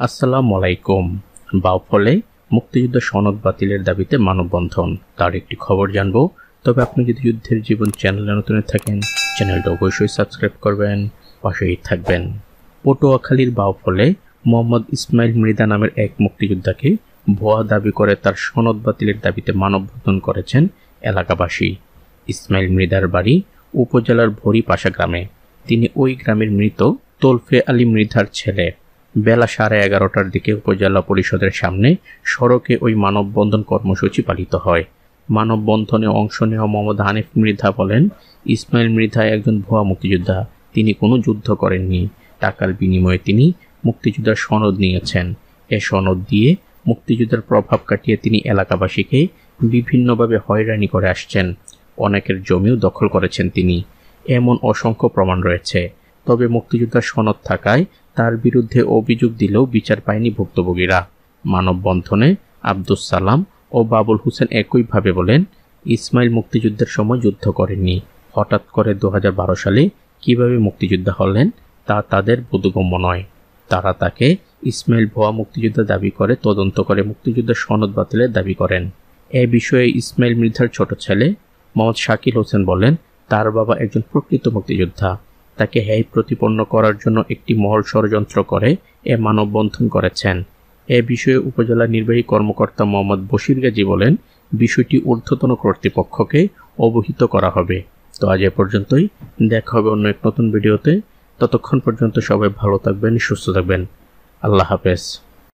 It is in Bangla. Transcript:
আসসালামু আলাইকুম। বাউফলে মুক্তিযুদ্ধ সনদ বাতিলের দাবিতে মানববন্ধন, তার একটি খবর জানব। তবে আপনি যদি যুদ্ধের জীবন চ্যানেলে নতুন থাকেন, চ্যানেলটা অবশ্যই সাবস্ক্রাইব করবেন, পাশেই থাকবেন। পটুয়াখালীর বাউফলে মোহাম্মদ ইসমাইল মৃধা নামের এক মুক্তিযোদ্ধাকে ভুয়া দাবি করে তার সনদ বাতিলের দাবিতে মানববন্ধন করেছেন এলাকাবাসী। ইসমাইল মৃধার বাড়ি উপজেলার ভরিপাশা গ্রামে। তিনি ওই গ্রামের মৃত তোলফে আলী মৃধার ছেলে। বেলা 11:30টার দিকে উপজেলা পরিষদের সামনে সড়কে ওই মানববন্ধন কর্মসূচি পালিত হয়। মানববন্ধনে অংশ নেওয়া মোহাম্মদ হানিফ মৃধা বলেন, ইসমাইল মৃধা একজন ভুয়া মুক্তিযোদ্ধা। তিনি কোনো যুদ্ধ করেননি। টাকার বিনিময়ে তিনি মুক্তিযোদ্ধার সনদ নিয়েছেন। এ সনদ দিয়ে মুক্তিযুদ্ধের প্রভাব কাটিয়ে তিনি এলাকাবাসীকে বিভিন্নভাবে হয়রানি করে আসছেন। অনেকের জমিও দখল করেছেন তিনি। এমন অসংখ্য প্রমাণ রয়েছে। তবে মুক্তিযোদ্ধার সনদ থাকায় তার বিরুদ্ধে অভিযোগ দিলেও বিচার পায়নি ভুক্তভোগীরা। মানববন্ধনে আব্দুস সালাম ও বাবুল হোসেন একইভাবে বলেন, ইসমাইল মুক্তিযুদ্ধের সময় যুদ্ধ করেননি। হঠাৎ করে 2012 সালে কিভাবে মুক্তিযোদ্ধা হলেন তা তাদের বোধগম্য নয়। তারা তাকে ইসমাইল ভুয়া মুক্তিযোদ্ধা দাবি করে তদন্ত করে মুক্তিযুদ্ধের সনদ বাতিলের দাবি করেন। এ বিষয়ে ইসমাইল মৃধার ছোট ছেলে মোহাম্মদ শাকিল হোসেন বলেন, তার বাবা একজন প্রকৃত মুক্তিযোদ্ধা। তাকে হ্যায় প্রতিপন্ন করার জন্য একটি মহল ষড়যন্ত্র করে এ মানববন্ধন করেছেন। এ বিষয়ে উপজেলা নির্বাহী কর্মকর্তা মোহাম্মদ বশির গাজী বলেন, বিষয়টি ঊর্ধ্বতন কর্তৃপক্ষকে অবহিত করা হবে। তো আজ এ পর্যন্তই, দেখা হবে অন্য এক নতুন ভিডিওতে। ততক্ষণ পর্যন্ত সবাই ভালো থাকবেন, সুস্থ থাকবেন। আল্লাহ হাফেজ।